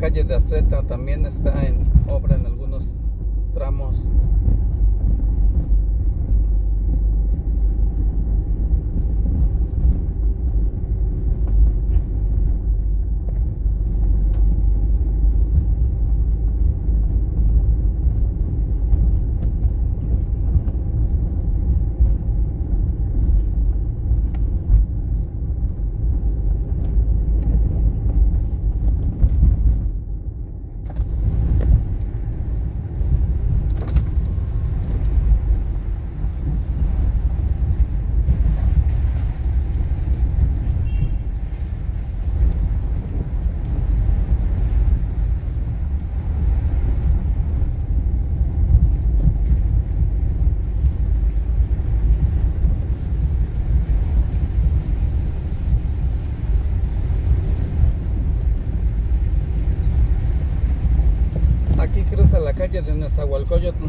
calle de Azueta también está en obra en algunos tramos. Aquí cruza la calle de Nezahualcóyotl.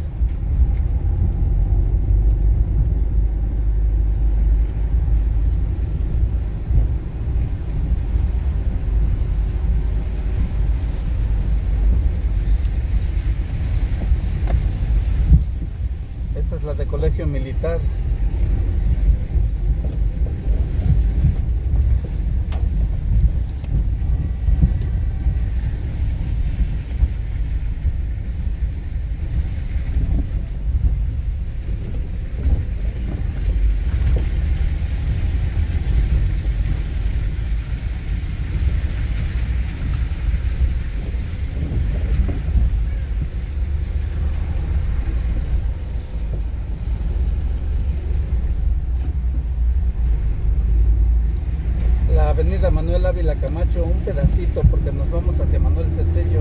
Esta es la de Colegio Militar. Avenida Manuel Ávila Camacho, un pedacito porque nos vamos hacia Manuel Centello.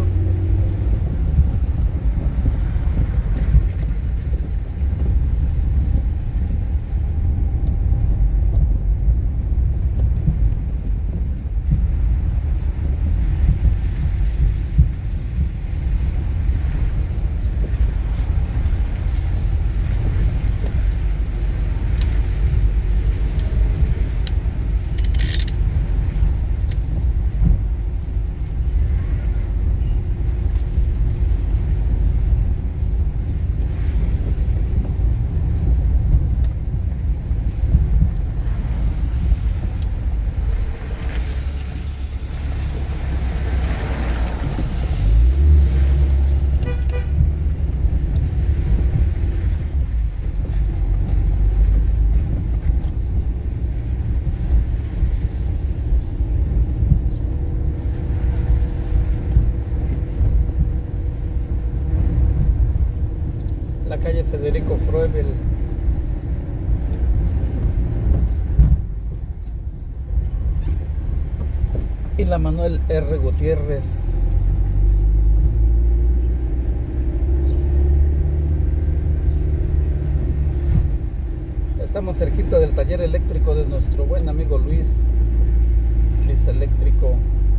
La calle Federico Froebel. Y la Manuel R. Gutiérrez. Estamos cerquita del taller eléctrico de nuestro buen amigo Luis Eléctrico.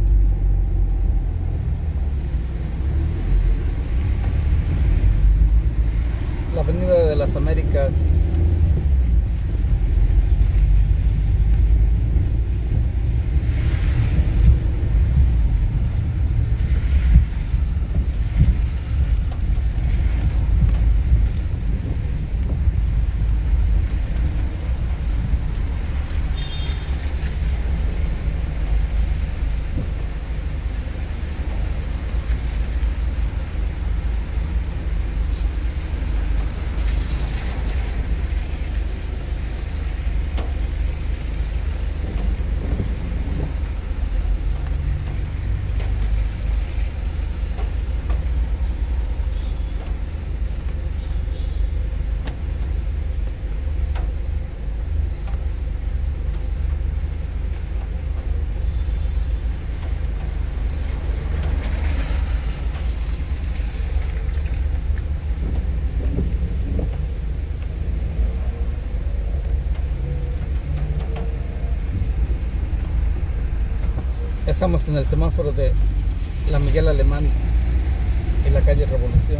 La Avenida de las Américas. Estamos en el semáforo de la Miguel Alemán y la calle Revolución.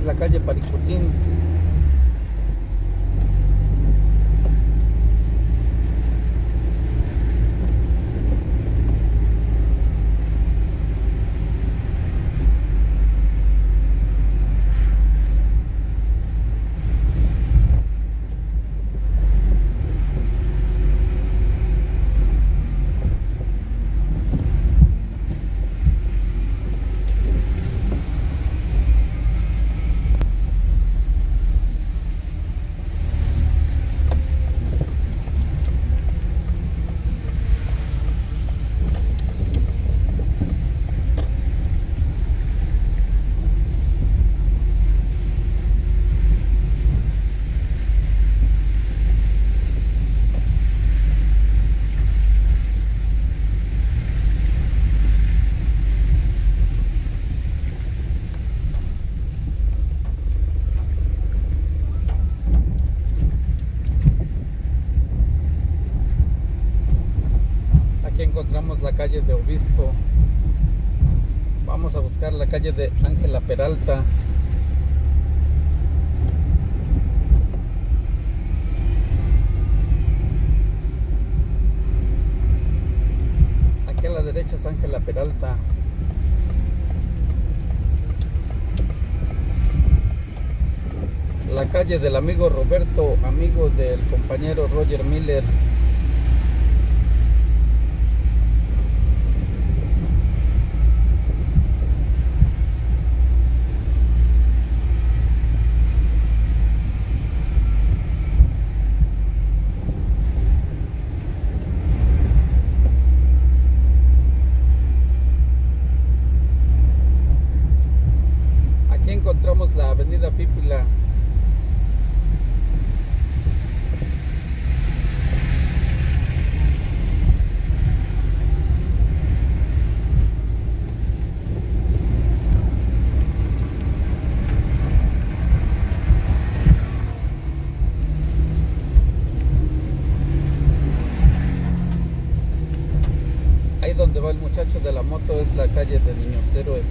es la calle Paricutín. Encontramos la calle de Obispo. Vamos a buscar la calle de Ángela Peralta. Aquí a la derecha es Ángela Peralta. La calle del amigo Roberto, amigo del compañero Roger Miller. Encontramos la avenida Pípila. Ahí donde va el muchacho de la moto es la calle de Niños Héroes.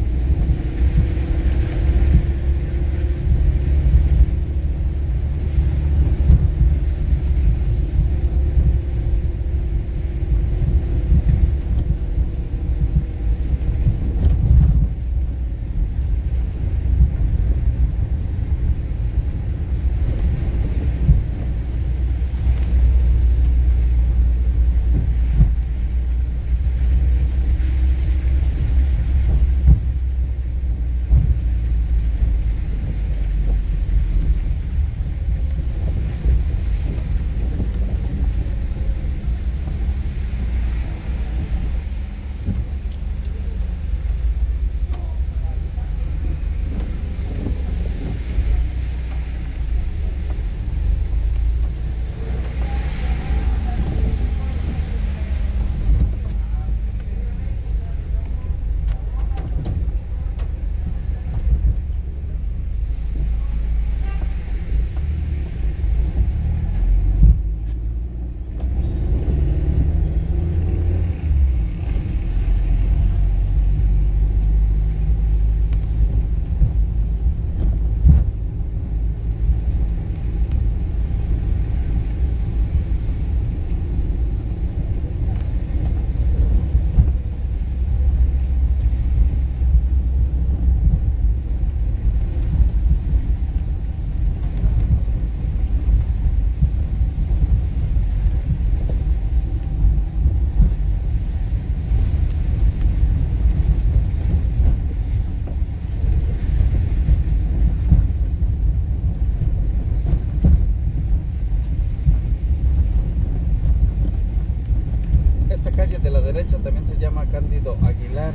Calle de la derecha también se llama Cándido Aguilar.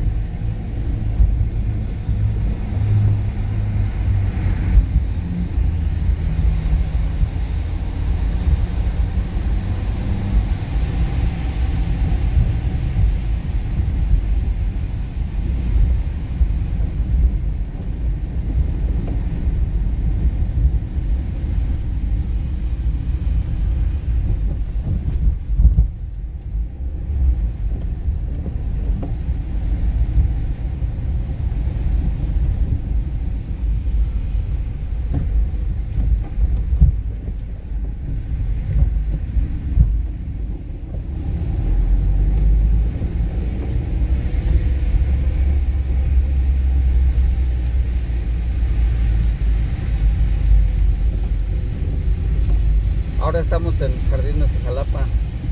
estamos en Jardines de Jalapa.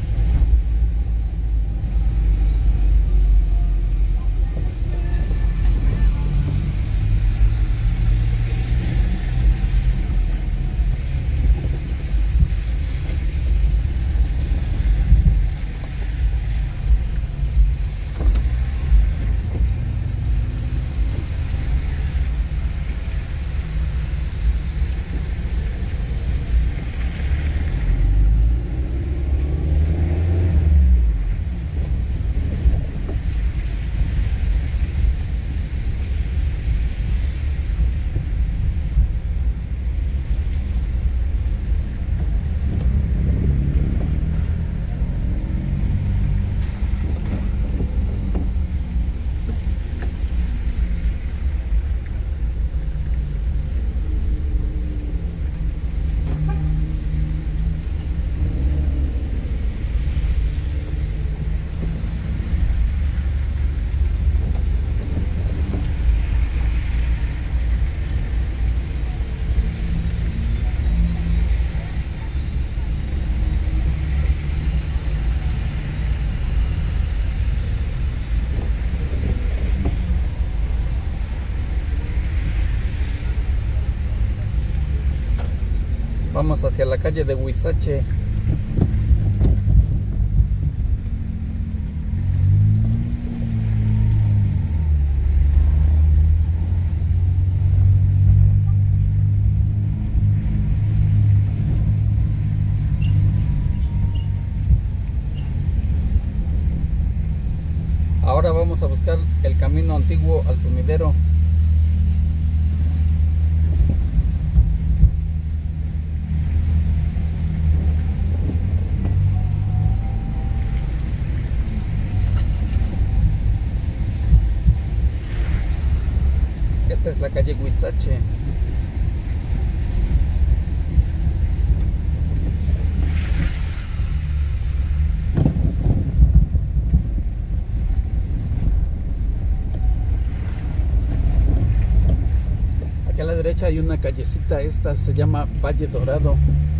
Vamos hacia la calle de Huizache. Ahora vamos a buscar el camino antiguo al sumidero. Esta es la calle Huizache. Aquí a la derecha hay una callecita, esta se llama Valle Dorado.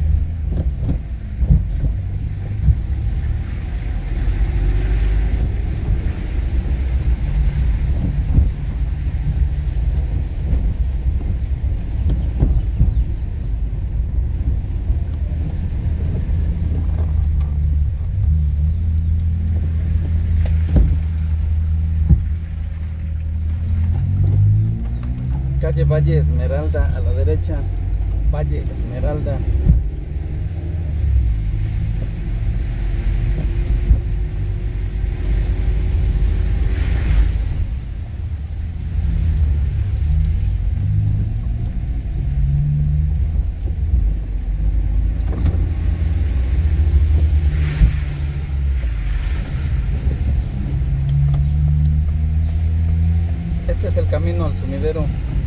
Calle Valle Esmeralda a la derecha, Valle Esmeralda. Este es el camino al sumidero.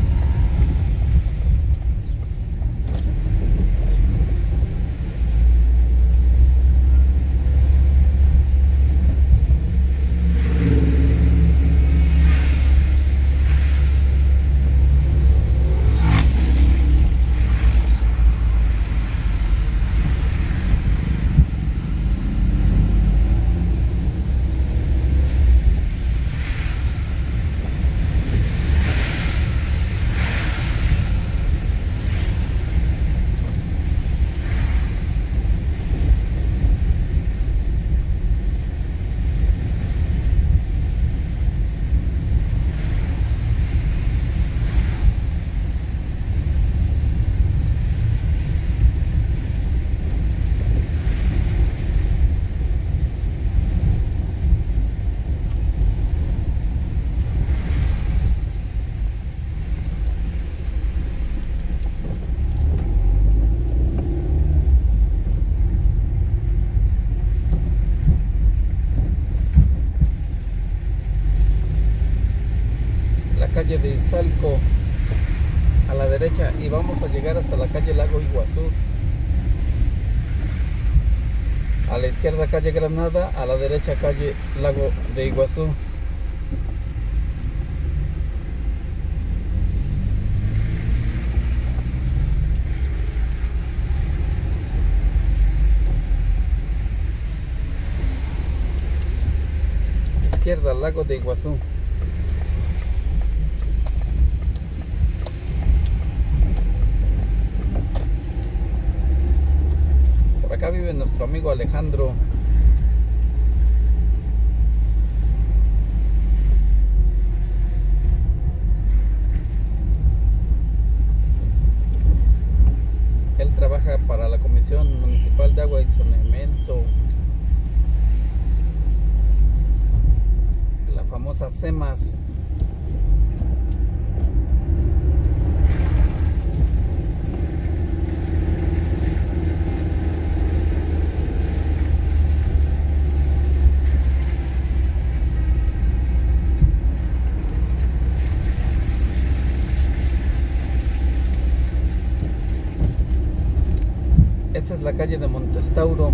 Calle de Izalco a la derecha y vamos a llegar hasta la calle Lago Iguazú. A la izquierda calle Granada, a la derecha calle Lago de Iguazú. izquierda, Lago de Iguazú. Por acá vive nuestro amigo Alejandro. Él trabaja para la Comisión Municipal de Agua y Saneamiento, la famosa CEMAS. Esta es la calle de Montestauro.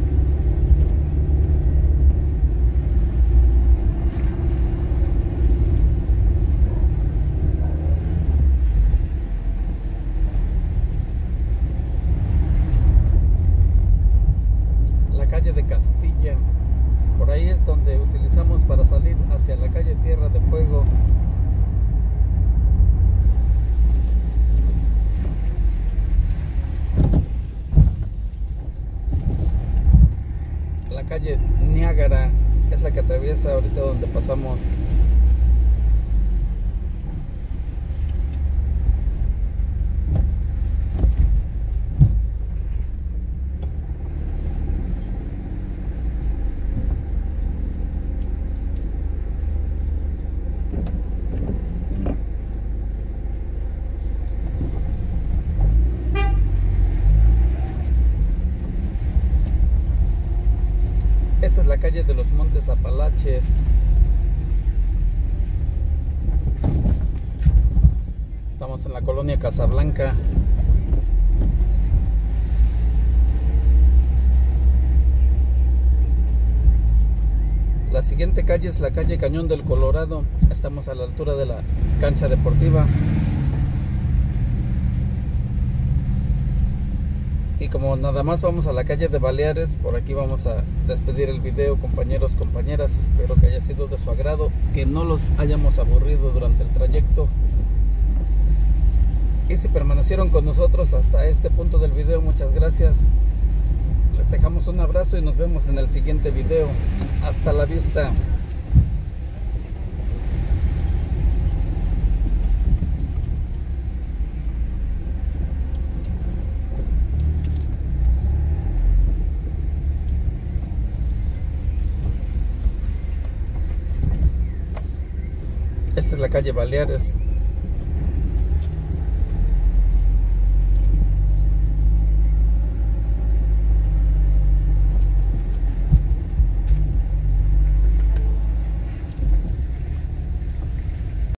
La calle de Castilla. Por ahí es donde utilizamos para salir hacia la calle Tierra de Fuego. La calle Niágara es la que atraviesa ahorita donde pasamos. Esta es la calle de los Montes Apalaches. Estamos en la colonia Casablanca. La siguiente calle es la calle Cañón del Colorado. Estamos a la altura de la cancha deportiva. Y como nada más vamos a la calle de Baleares, por aquí vamos a despedir el video, compañeros, compañeras. Espero que haya sido de su agrado, que no los hayamos aburrido durante el trayecto. Y si permanecieron con nosotros hasta este punto del video, muchas gracias. Les dejamos un abrazo y nos vemos en el siguiente video. Hasta la vista. Esta es la calle Baleares.